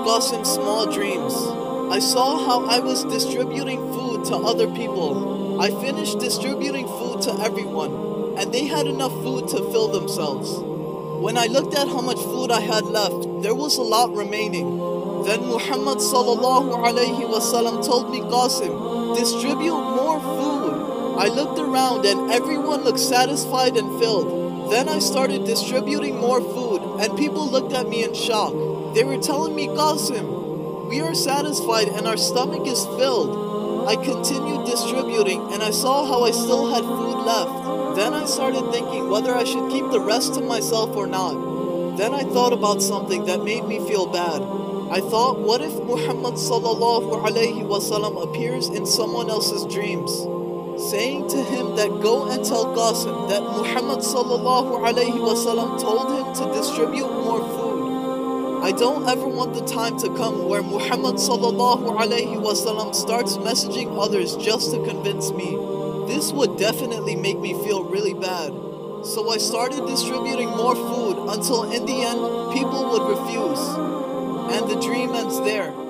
Qasim small dreams. I saw how I was distributing food to other people. I finished distributing food to everyone, and they had enough food to fill themselves. When I looked at how much food I had left, there was a lot remaining. Then Muhammad sallallahu alayhi wasallam told me, Qasim, distribute more food. I looked around and everyone looked satisfied and filled. Then I started distributing more food and people looked at me in shock. They were telling me, Qasim, we are satisfied and our stomach is filled. I continued distributing and I saw how I still had food left. Then I started thinking whether I should keep the rest to myself or not. Then I thought about something that made me feel bad. I thought, what if Muhammad sallallahu alayhi wasallam appears in someone else's dreams, saying to him that go and tell Qasim that Muhammad sallallahu alayhi wasallam told him to distribute more food. I don't ever want the time to come where Muhammad sallallahu alayhi wasallam starts messaging others just to convince me. This would definitely make me feel really bad. So I started distributing more food until in the end people would refuse. And the dream ends there.